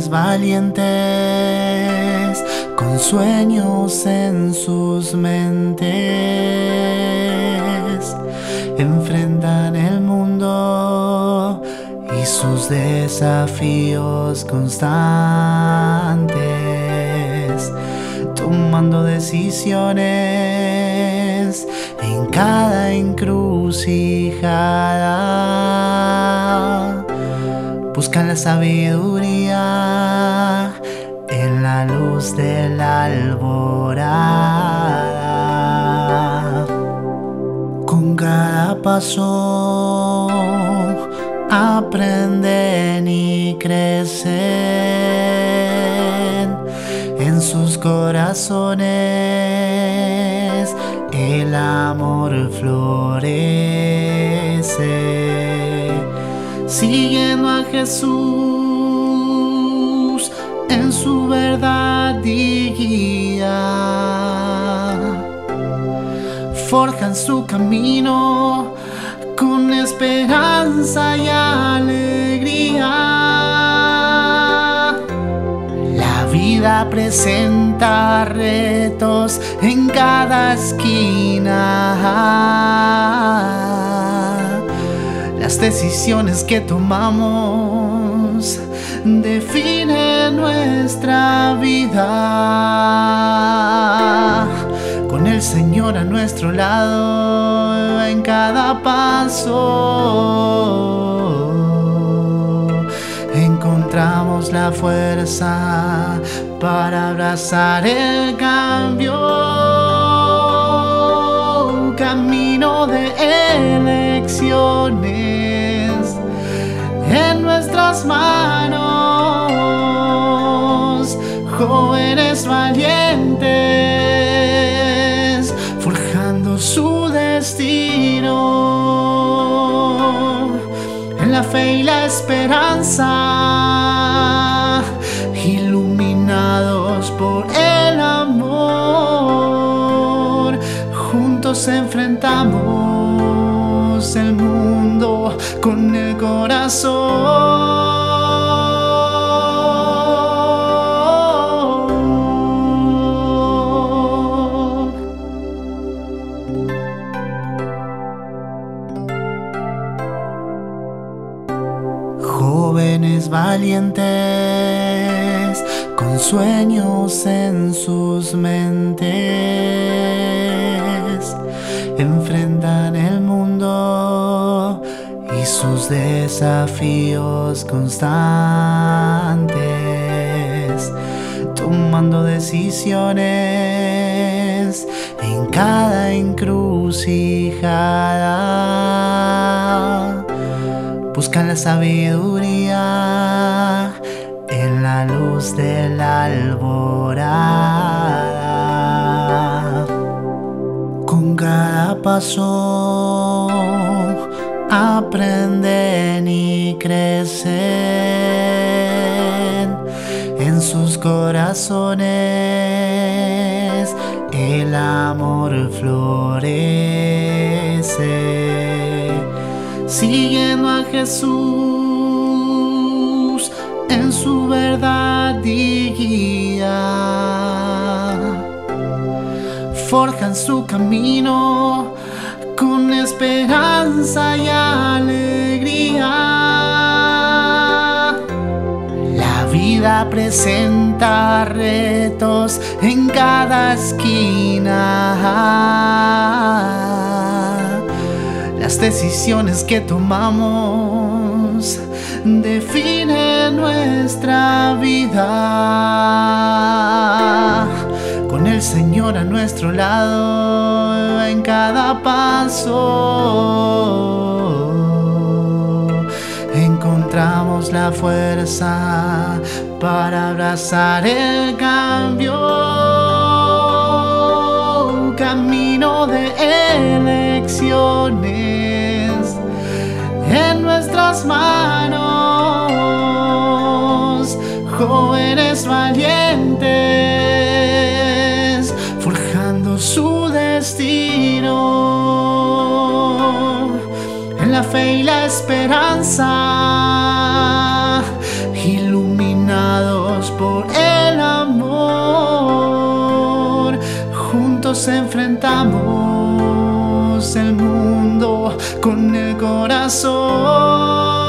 Jóvenes valientes, con sueños en sus mentes, enfrentan el mundo y sus desafíos constantes, tomando decisiones en cada encrucijada. Buscan la sabiduría en la luz de la alborada. Con cada paso aprenden y crecen, en sus corazones el amor florece, siguiendo a Jesús en su verdad y guía. Forjan su camino con esperanza y alegría. La vida presenta retos en cada esquina. Las decisiones que tomamos definen nuestra vida. Con el Señor a nuestro lado en cada paso, encontramos la fuerza para abrazar el cambio. Camino de elecciones en nuestras manos, jóvenes valientes, forjando su destino en la fe y la esperanza, iluminados por el amor. Juntos enfrentamos el mundo con el corazón. Jóvenes valientes, con sueños en sus mentes, enfrentan el mundo y sus desafíos constantes, tomando decisiones en cada encrucijada. Buscan la sabiduría en la luz de la alborada. Con cada paso aprenden y crecen, en sus corazones el amor florece, siguiendo a Jesús en su verdad y guía. Forjan su camino con esperanza y alegría. La vida presenta retos en cada esquina. Las decisiones que tomamos definen nuestra vida. Con el Señor a nuestro lado en cada paso, encontramos la fuerza para abrazar el cambio. Camino de elecciones en nuestras manos, jóvenes valientes, forjando su destino en la fe y la esperanza, iluminados juntos enfrentamos el mundo con el corazón.